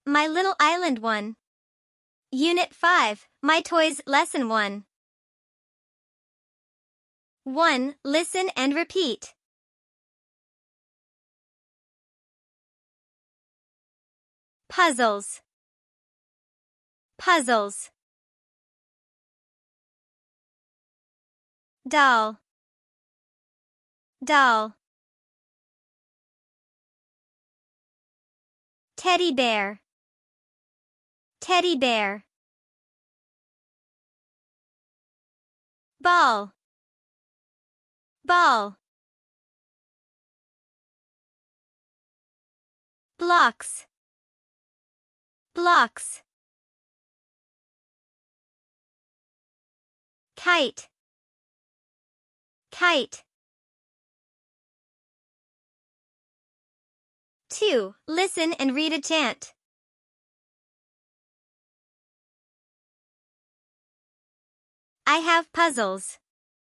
My Little Island 1. Unit 5, My Toys Lesson 1. 1. Listen and repeat. Puzzles. Puzzles. Doll. Doll. Teddy bear. Teddy bear. Ball. Ball. Blocks. Blocks. Kite. Kite. 2. Listen and read a chant. I have puzzles.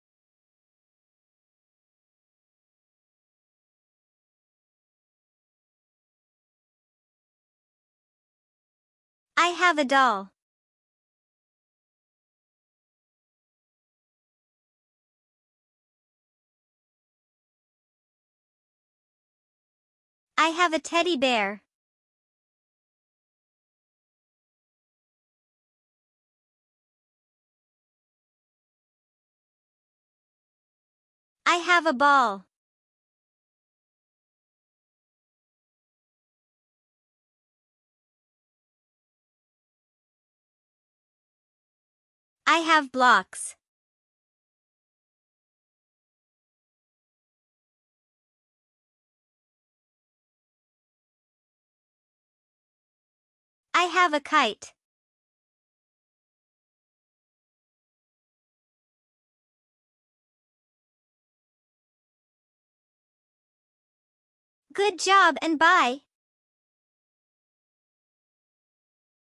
I have a doll. I have a teddy bear. I have a ball. I have blocks. I have a kite. Good job and bye.